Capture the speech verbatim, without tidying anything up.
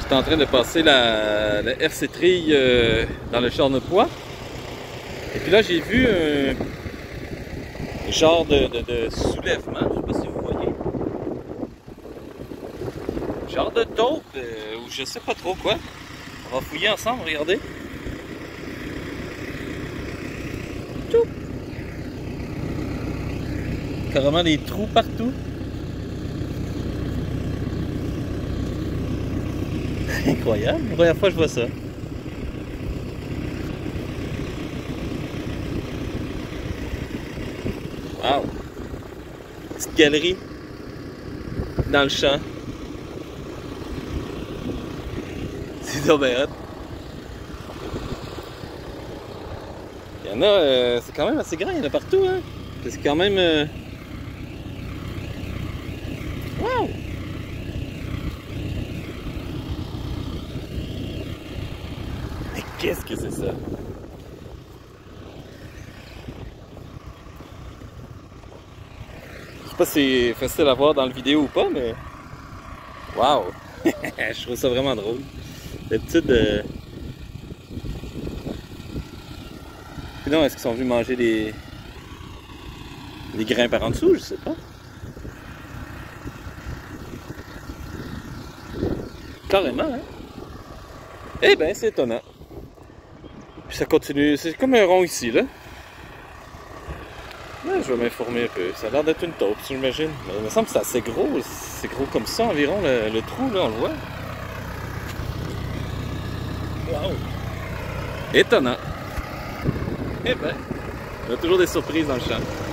J'étais en train de passer la, la R C trille euh, dans le Charnepoix. Et puis là, j'ai vu un genre de, de, de soulèvement. Je sais pas si vous voyez. Genre de taupe, euh, ou je sais pas trop quoi. On va fouiller ensemble, regardez. Tout. Carrément des trous partout. Incroyable, la première fois que je vois ça. Wow! Petite galerie dans le champ. C'est donc bien hot. Il y en a, euh, c'est quand même assez grand, il y en a partout, hein? C'est quand même... Euh... Wow! Mais qu'est-ce que c'est ça? Je sais pas si c'est facile à voir dans la vidéo ou pas, mais... Wow! Je trouve ça vraiment drôle. D'habitude... Euh... Sinon, est-ce qu'ils sont venus manger des... des grains par en dessous? Je sais pas. Carrément, hein? Eh ben, c'est étonnant. Puis ça continue, c'est comme un rond ici, là. Ouais, je vais m'informer un peu. Ça a l'air d'être une taupe, j'imagine. Mais il me semble que c'est assez gros. C'est gros comme ça environ, le, le trou, là, on le voit. Wow! Étonnant. Eh ben, on a toujours des surprises dans le champ.